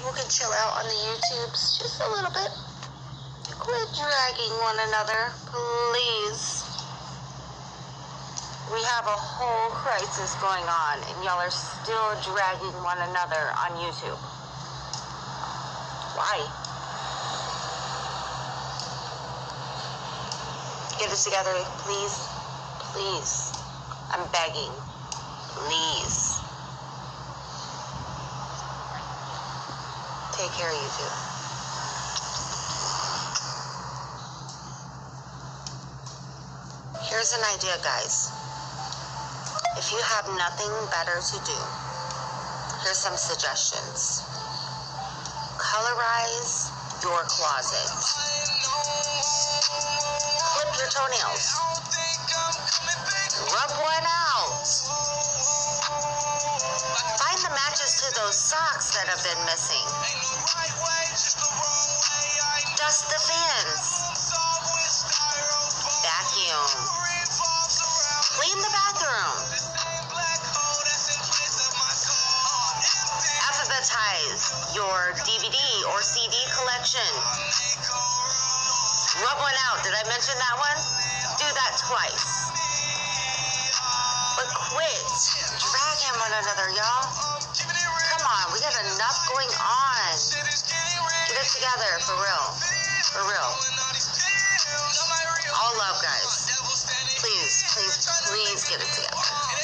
people can chill out on the YouTubes just a little bit. Quit dragging one another, please. We have a whole crisis going on, and y'all are still dragging one another on YouTube. Why? Get it together, please. Please. I'm begging. Please. Take care of you two. Here's an idea, guys. If you have nothing better to do, here's some suggestions. Colorize your closet. Clip your toenails. Rub one out. Find the matches to those socks that have been missing. Dust the fans. Vacuum. Clean the bathroom. Alphabetize your DVD or CD collection. Rub one out. Did I mention that one? Do that twice. But quit dragging one another, y'all. Come on, we got enough going on. Get it together, for real. For real. All love, guys. Please, please, please get it together.